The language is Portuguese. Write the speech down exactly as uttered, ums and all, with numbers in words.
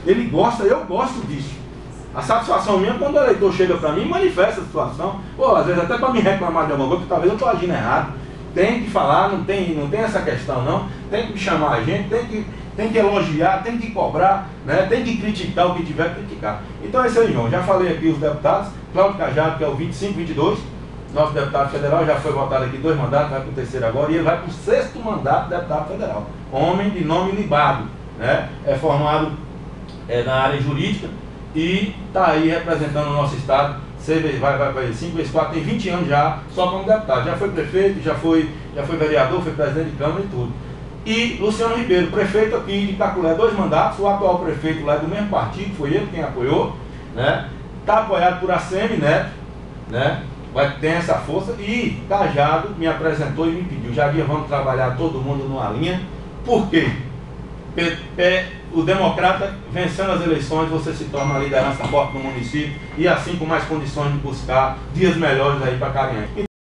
ele gosta, eu gosto disso. A satisfação minha, quando o eleitor chega para mim, manifesta a situação. Pô, às vezes até para me reclamar de alguma coisa, porque talvez eu estou agindo errado. Tem que falar, não tem, não tem essa questão não. Tem que chamar a gente, tem que, tem que elogiar, tem que cobrar, né? Tem que criticar o que tiver que criticar. Então é isso aí, João. Já falei aqui os deputados. Cláudio Cajado, que é o vinte e cinco, vinte e dois, nosso deputado federal, já foi votado aqui dois mandatos, vai para o terceiro agora, e ele vai para o sexto mandato de deputado federal. Homem de nome libado, né? É formado é, na área jurídica e está aí representando o nosso estado. Vai, vai, vai, cinco vezes quatro, tem vinte anos já, só como deputado. Já foi prefeito, já foi, já foi vereador, foi presidente de Câmara e tudo. E Luciano Ribeiro, prefeito aqui de Caculé, dois mandatos, o atual prefeito lá é do mesmo partido, foi ele quem apoiou, né? Está apoiado por Assemi Neto, né? Vai ter essa força. E Cajado me apresentou e me pediu: Jaguinha, vamos trabalhar todo mundo numa linha. Por quê? P P, o democrata, vencendo as eleições, você se torna uma liderança forte no município e assim com mais condições de buscar dias melhores aí para Carinhã.